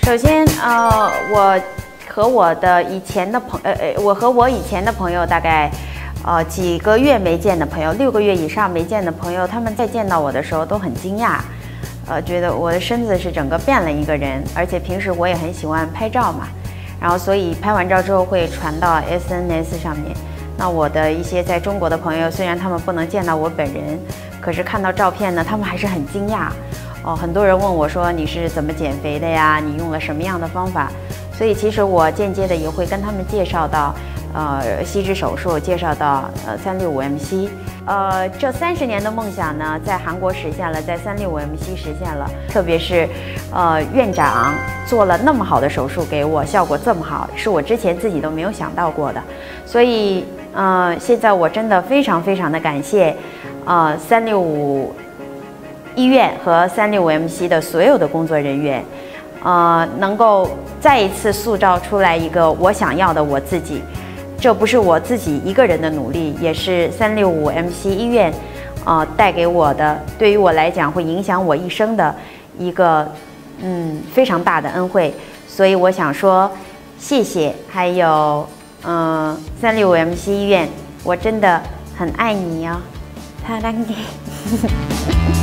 首先，我和我以前的朋友大概，几个月没见的朋友，6个月以上没见的朋友，他们在见到我的时候都很惊讶，觉得我的身子是整个变了一个人，而且平时我也很喜欢拍照嘛，然后所以拍完照之后会传到 SNS 上面。那我的一些在中国的朋友，虽然他们不能见到我本人，可是看到照片呢，他们还是很惊讶。很多人问我说你是怎么减肥的呀？你用了什么样的方法？所以其实我间接的也会跟他们介绍到，吸脂手术，介绍到365MC。这30年的梦想呢，在韩国实现了，在365MC实现了。特别是，院长做了那么好的手术给我，效果这么好，是我之前自己都没有想到过的。所以，现在我真的非常非常的感谢，365医院和365MC 的所有的工作人员，能够再一次塑造出来一个我想要的我自己。这不是我自己一个人的努力，也是365MC 医院，带给我的，对于我来讲会影响我一生的一个非常大的恩惠。所以我想说，谢谢，还有365MC 医院，我真的很爱你哦，사랑해。